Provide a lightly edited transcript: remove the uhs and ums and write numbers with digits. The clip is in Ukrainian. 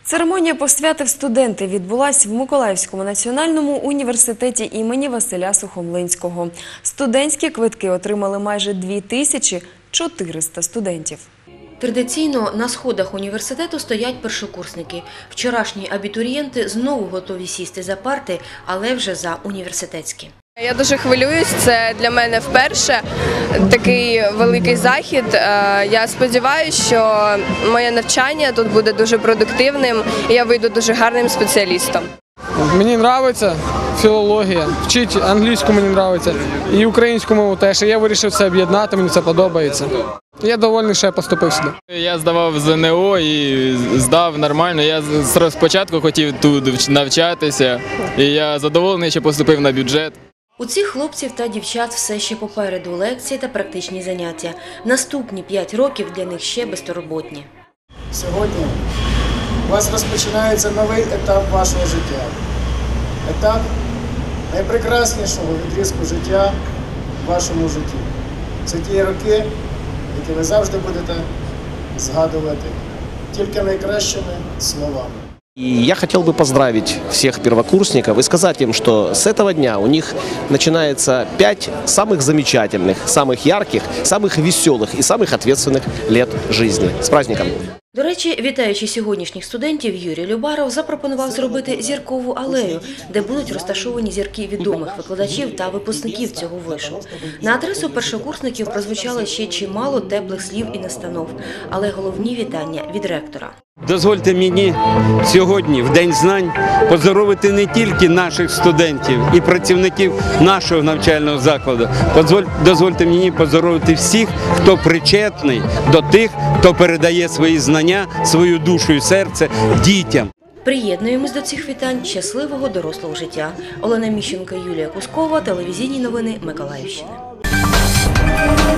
Церемонія посвяти студенти відбулась в Миколаївському національному університеті імені Василя Сухомлинського. Студентські квитки отримали майже 2400 студентів. Традиційно на сходах університету стоять першокурсники. Вчорашні абітурієнти знову готові сісти за парти, але вже за університетські. Я дуже хвилююсь, це для мене вперше такий великий захід. Я сподіваюся, що моє навчання тут буде дуже продуктивним і я вийду дуже гарним спеціалістом. Мені подобається філологія, вчити англійську мені подобається і українську мову теж. Я вирішив це об'єднати, мені це подобається. Я довольний, що я поступив сюди. Я здавав ЗНО і здав нормально. Я спочатку хотів тут навчатися і я задоволений, що поступив на бюджет. У цих хлопців та дівчат все ще попереду лекції та практичні заняття. Наступні 5 років для них ще безтурботні. Сьогодні у вас розпочинається новий етап вашого життя. Етап найпрекраснішого відрізку життя в вашому житті. Це ті роки, які ви завжди будете згадувати тільки найкращими словами. И я хотел бы поздравить всех первокурсников и сказать им, что с этого дня у них начинается 5 самых замечательных, самых ярких, самых веселых и самых ответственных лет жизни. С праздником! До речі, вітаючи сьогоднішніх студентів, Юрій Любаров запропонував зробити зіркову алею, де будуть розташовані зірки відомих викладачів та випускників цього вишу. На адресу першокурсників прозвучало ще чимало теплих слів і настанов, але головні вітання від ректора. Дозвольте мені сьогодні, в День знань, поздоровити не тільки наших студентів і працівників нашого навчального закладу. Дозвольте мені поздоровити всіх, хто причетний до тих, хто передає свої знання, свою душу і серце дітям. Приєднуємось до цих вітань щасливого дорослого життя. Олена Міщенко, Юлія Кускова, телевізійні новини Миколаївщини.